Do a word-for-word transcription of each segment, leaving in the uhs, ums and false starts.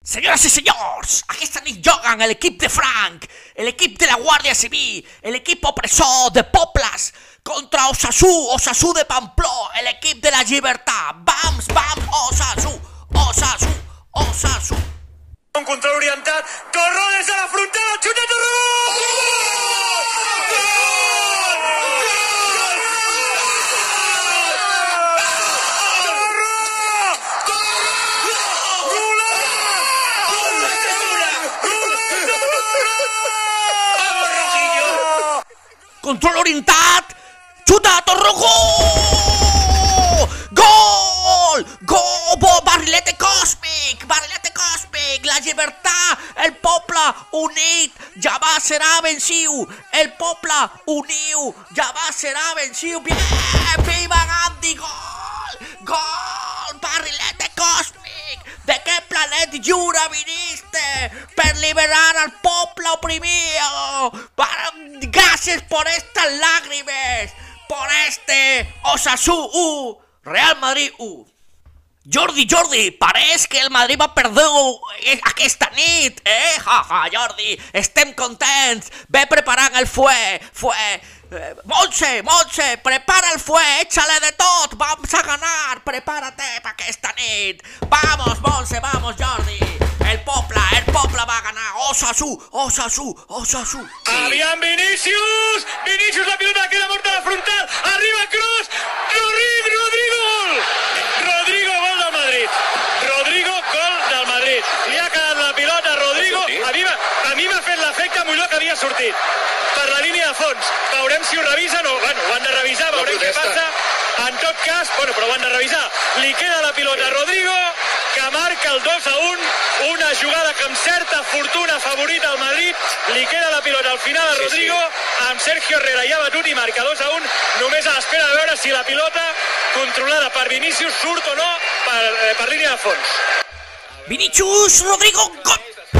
Senyores i senyors, aquesta nit juguen l'equip de Frank, l'equip de la Guàrdia Civil, l'equip opressor de pobles contra Osasú, Osasú de Pamplona, l'equip de la llibertat. Vams, vams, Osasú, Osasú, Osasú. Un control orientat, Torró des de la frontera, xuta Torró! Control orientat, xuta Torró, gol! Gol! Gol! Barrilete còsmic, barrilete còsmic, la llibertat, el poble unit, ja va serà venciu, el poble uniu, ja va serà venciu, bien, viva Gandhi, gol! Gol! Barrilete còsmic, de què planet Jura viniste per liberar al poble oprimido? Gracias por estas lágrimas, por este Osasú u, Real Madrid u. Jordi, Jordi, pareix que el Madrid va perder aquesta nit, eh? Ja, ja, Jordi, estem contents, ve preparant el fue, fue. Eh, Montse, Montse, prepara el fue, échale de tot, vamos a ganar, prepárate para aquesta nit. Vamos, Montse, vamos, Jordi, el poble, el poble va a ganar, Osasú, Osasú, Osasú. Aviam Vinícius, Vinícius, la pilota queda morta a la frontal, arriba Kroos, Rodrigo, Rodrigo, gol! Rodrigo, gol del Madrid, Rodrigo, gol del Madrid. Li ha quedat la pilota a Rodrigo, a mi, a mi m'ha fet l'efecte Molló que havia sortit per la línia de fons. Veurem si ho revisen o, bueno, ho han de revisar, veurem què passa. En tot cas, bueno, però ho han de revisar. Li queda la pilota a Rodrigo, que marca el dos a un, una jugada que amb certa fortuna favorita al Madrid. Li queda la pilota al final a Rodrigo, amb Sergio Herrera ja batut i marca dos a un, només a l'espera de veure si la pilota, controlada per Vinícius, surt o no per, eh, per línia de fons. Vinícius, Rodrigo, gol!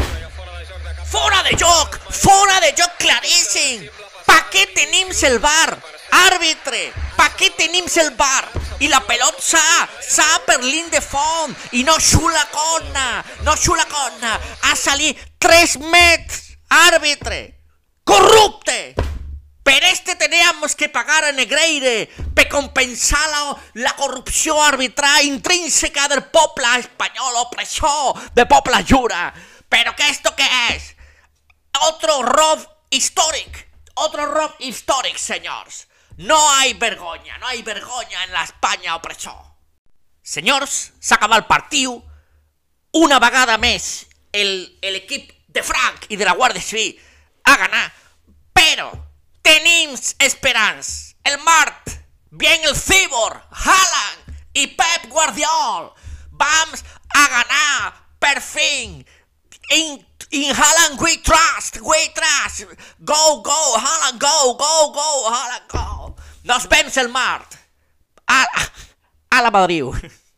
Fora de joc, fora de joc claríssim. Pa què tenim el V A R? Àrbitre, pa què tenim el V A R? I la pelota s'ha, s'ha per l'in de fons i no xula conna, no xula conna. Ha salit tres metres, àrbitre, corrupte. Per este teníamos que pagar a Negreire per compensar la, la corrupció arbitral intrínseca del poble espanyol opressor de poble jura. Pero ¿qué esto qué es? Otro rob histórico, otro rob histórico, señores. No hay vergonya, no hay vergonya en la Espanya opressor. Senyors, s'ha acabat el partiu. Una vegada més, l'equip de Frank i de la Guàrdia Civil ha ganat. Però tenim esperança. El Mart, bien el Cibor, Haaland i Pep Guardiola. Vamos a ganar, per fin. In, in Haaland we trust, we trust. Go, go, Haaland, go, go, go, Haaland, go. Nos vemos el Mart. A, a la Madrid.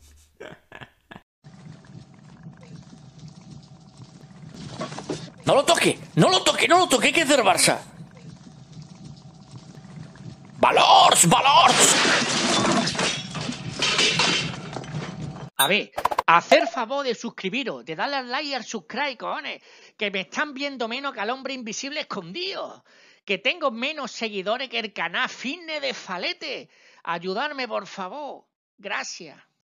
No lo toque, no lo toque, no lo toque, que es del Barça. Valors, valors. A ver, hacer favor de suscribiros, de darle al like y al subscribe, cojones, que me están viendo menos que al hombre invisible escondido, que tengo menos seguidores que el canal Fitness de Falete. Ayudarme, por favor. Gracias.